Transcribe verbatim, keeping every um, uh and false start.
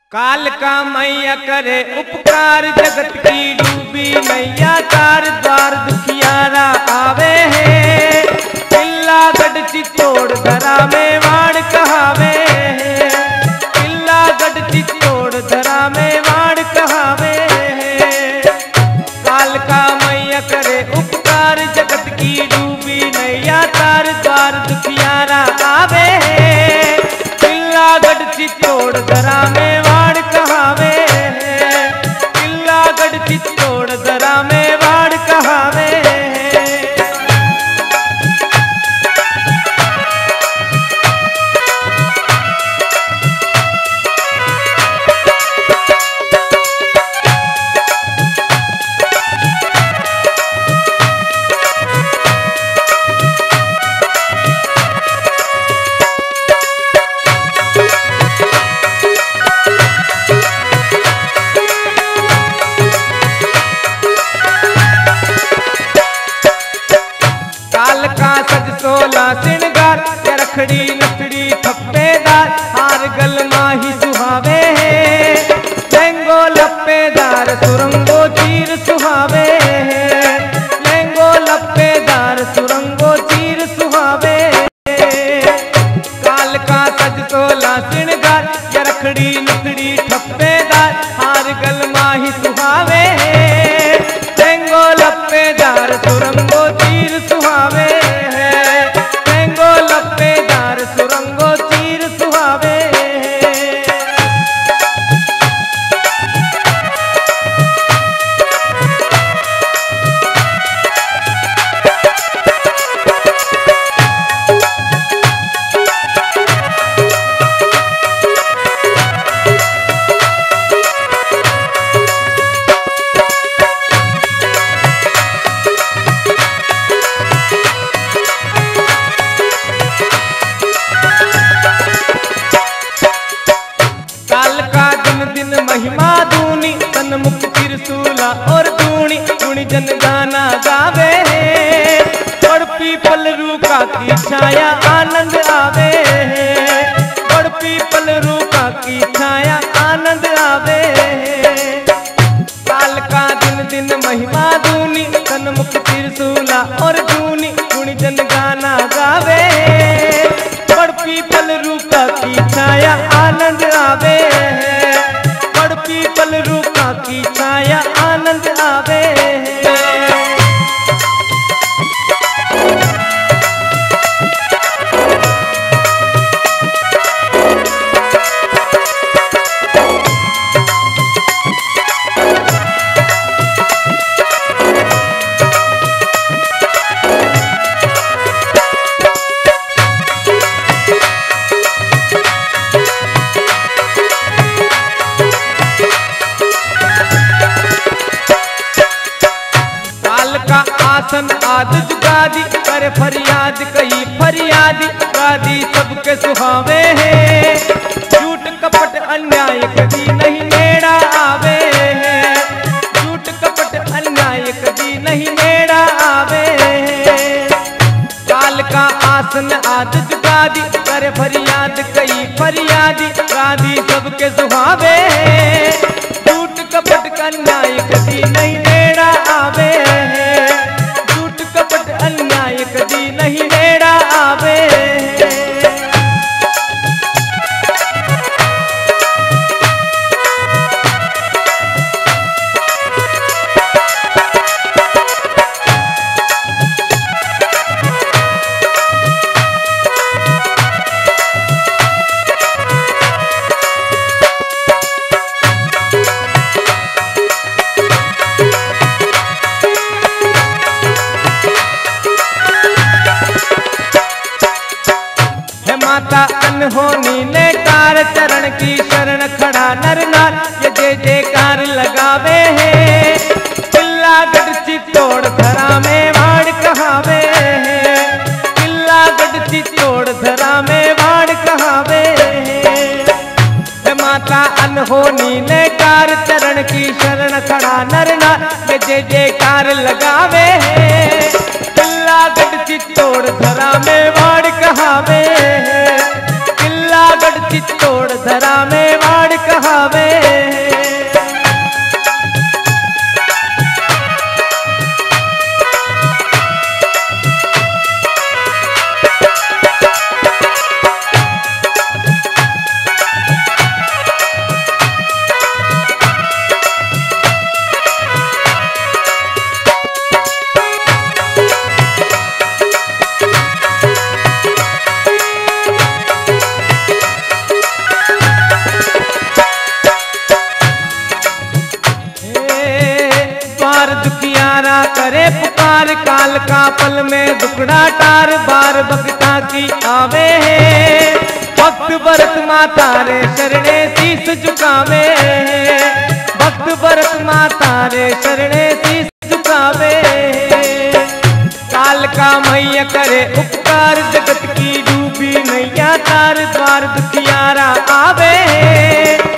काल का मैया करे उपकार, जगत की डूबी मैया तार द्वार दुखियारा आवे है। किल्ला गढ़ चित्तौड़ धरा में वाण कहावे है। किल्ला गढ़ चित्तौड़ धरा में वाण कहावे है। काल का मैया करे उपकार, जगत की डूबी मैया तार द्वार दुखियारा आवे है। किल्ला गढ़ चित्तौड़ धरा में वाण कहावे है। किल्ला गढ़ चित्तौड़ धरा में वाण कहावे है। सोला सिंगार रखड़ी लकड़ी थप्पेदार, हार गल माही सुहावे है। लहंगो लप्पेदार सुरंगो चीर सुहावे है। लहंगो लप्पेदार सुरंगो चीर सुहावे है। काल का सज सोला सिंगार रखड़ी लकड़ी थप्पेदार, हार गल माही सुहावे है। लहंगो लप्पेदार सुरंगो चीर सुहावे है। सुरंगो चीर सुहावे है। महिमा दूनी तन मुख त्रिशूला और दूनी, दूनी जन गाना गावे है। बड़ पीपल रूका की छाया आनंद आवे है। बड़ पीपल रूका की छाया आनंद आवे है। काल का दिन दिन महिमा दूनी तन मुख त्रिशूला और दूनी, दूनी जन गाना गावे है। बड़ पीपल रूका की छाया आनंद आवे है। पीपल रूपा की छाया आनंद आवे है। आसन आद जुगादी कर फरियाद कई फरियादी, गादी सबके सुहावे है। झूठ कपट अन्याय कभी नहीं नेड़ा आवे है। झूठ कपट अन्याय कभी नहीं नेड़ा आवे है। काल का आसन आद जुगादी कर फरियाद कई फरियादी, गादी सबके सुहावे है। झूठ कपट अन्याय कभी नहीं नेड़ा आवे है। अन्याय कभी नहीं नेड़ा आवे है। माता अनहोनी ने कार चरण की शरण खड़ा नर नार, ये जय जयकार लगावे है। किल्ला गढ़ चित्तौड़ धरा में वाण कहावे है। किल्ला गढ़ चित्तौड़ धरा में वाण कहावे है। माता अनहोनी ने कार चरण की शरण खड़ा नर नार, ये जय जयकार लगावे है। किल्ला गढ़ चित्तौड़ धरा में वाण कहावे है। किल्ला गढ़ चित्तौड़ धरा में वाण कहावे काल का पल में दुखड़ा टार बार भक्ता की आवे है। भक्त भरत माता रे शरणे शीस झुकावे है। भक्त भरत माता रे शरणे शीस झुकावे है। काल का मैया करे उपकार जगत की डूबी नैया तार द्वार दुखियारा आवे है।